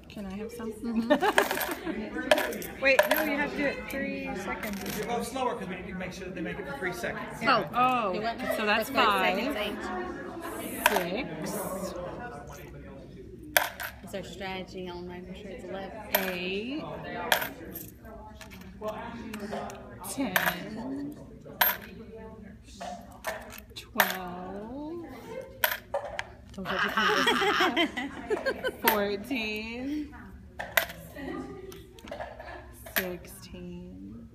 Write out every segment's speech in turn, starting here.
Can I have some? Wait, no, you have to do it 3 seconds. You go slower because we need to make sure that they make it for 3 seconds. Oh, so that's 5, 6. What's our strategy on making sure it's 11? 8, 10, 12, 14, 16,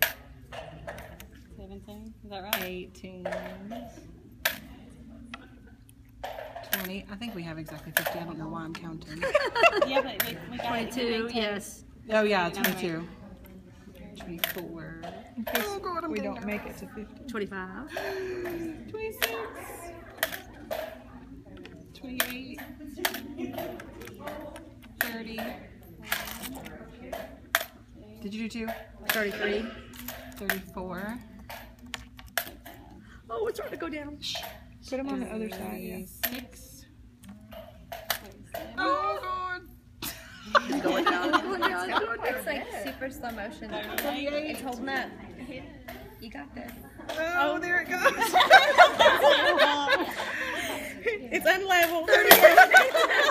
17? Is that right? 18, 20. I think we have exactly 50. I don't know why I'm counting. Yeah, but we got 22, yes. Oh yeah, 22. 24. In case we don't make it to 50. 25. 26. 28. 30. Did you do 2? 33. 34. Oh, it's starting to go down. Put them on the other side, yeah. 36. Oh god. It's going down, it's going down, it's going down. It's like super slow motion. It's holding up. You got this. Oh, there it goes. It's unlevel. 38.